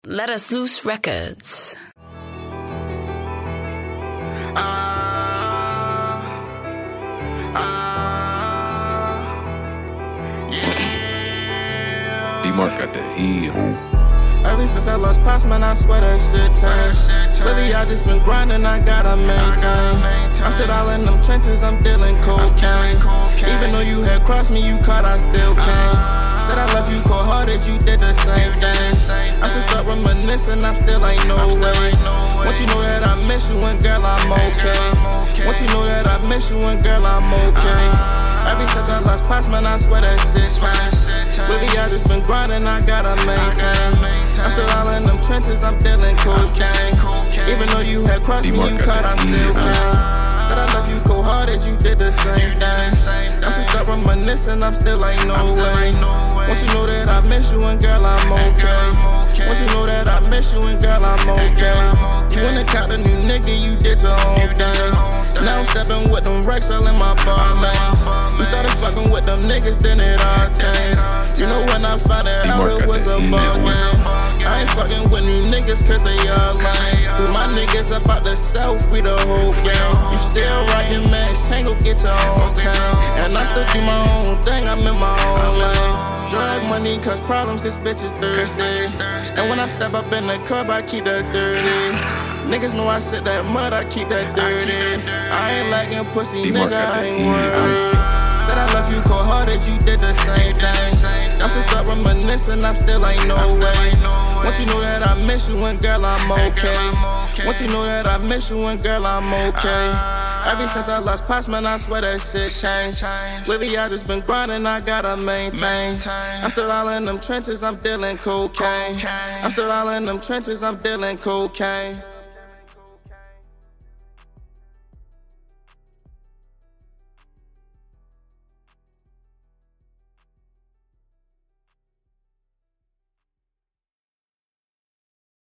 Let Us Loose Records. D-Mark got that heat. Ever since I lost pops, man, I swear that shit changed. Lately, I just been grinding, I gotta maintain. I'm still all in them trenches, I'm dealing cocaine. Even though you had crossed me, you caught, I still came. Said I left you cold-hearted, you did the same thing. I should start reminiscing, I'm still ain't no way. Once you know that I miss you, and girl, I'm okay. Once you know that I miss you, and girl, I'm okay. Ever since I lost pops, man, I swear that shit changed. Lately, I just been grinding, I gotta maintain. I'm still all in them trenches, I'm dealing cocaine. Even though you had crossed me, you caught, I still came. Said I left you cold-hearted, you did the same thing. I should start reminiscing, I'm still ain't no way. Once you know that I miss you, and girl, I'm okay. Once you know that I miss you, and girl, I'm okay. You went and caught a new nigga, you did your own thing. Now I'm stepping with them racks, all in my bar mains. You started fucking with them niggas, then it all changed. You know when I found it out, it was a ball game. I ain't fucking with new niggas cause they all lame. Free my niggas up out the south, free the whole gang. You still rockin' Max, ain't gon' get your own chain. And I still do my own thing, I'm in my own lane. Drug money cause problems, cause bitches thirsty. And when I step up in the club, I keep that dirty. Niggas know I sit that mud, I keep that dirty. I ain't liking pussy, nigga, I ain't worried. Said I left you cold-hearted, you did the same thing. I should start reminiscing, I'm still ain't no way. Once you know that I miss you, and girl, I'm okay. Once you know that I miss you, and girl, I'm okay. Ever since I lost pops, man, I swear that shit changed. Lately, I just been grinding, I gotta maintain. I'm still all in them trenches, I'm dealing cocaine. I'm still all in them trenches, I'm dealing cocaine.